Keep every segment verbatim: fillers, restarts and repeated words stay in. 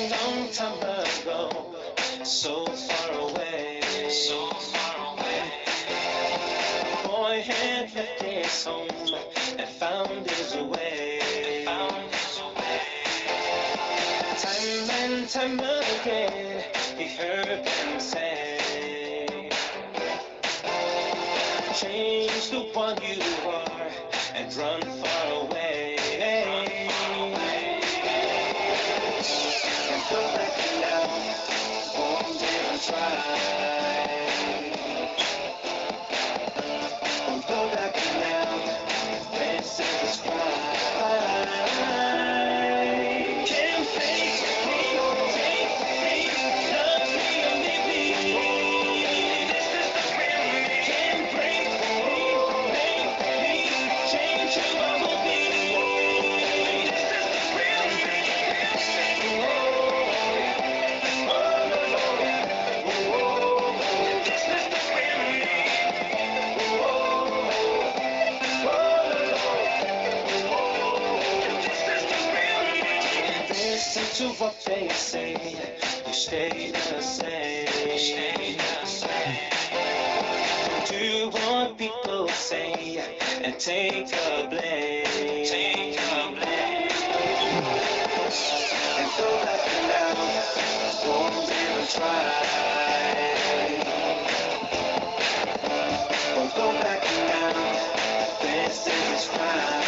long time ago, so far away, so far away. The boy had left his home and found his way, found his way. Time and time again, he heard them say, change to what you are and run far away. And go back now, won't even try. Won't go back now, this is his cry. Can't face me, take me, love me or leave me. This is the real me. Can't break me, make me change who I will be. This is the real me. This is the real me. Listen to what they say, you stay the same, stay the same. Do what people say and take the blame, take the blame. And go back now, won't even try. Won't go back now, this is his crime.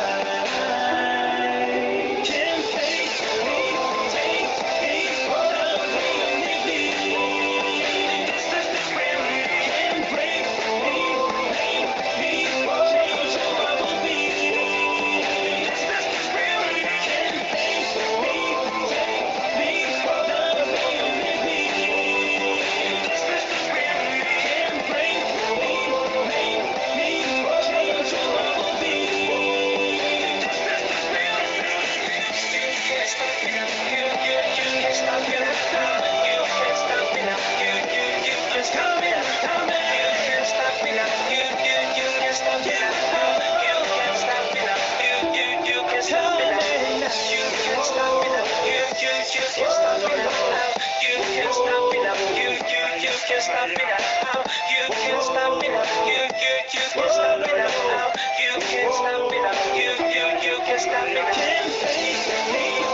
Can't face me, take me, love me or leave me. This is the real me. Can't break me, make me change who I will be. This is the real me. Can't face me, take me, love me or leave me. This is the real me. Can't break me, make me change who I will be. This is the real me. You can't stop me now. You, you, you can't stop me now. You can't stop me now. You, you, you can't stop me now. You can't stop me now. You, you, you can't stop me now. You can't stop me now. You, you, you can't stop me now. You can't stop me now. You, you, you can't stop me now. You can't stop me now. You, you, you can't stop me now. You can't stop me now. You, you, you can't stop me now. You can't stop me now. You, you, you can't stop me now. Can't face me.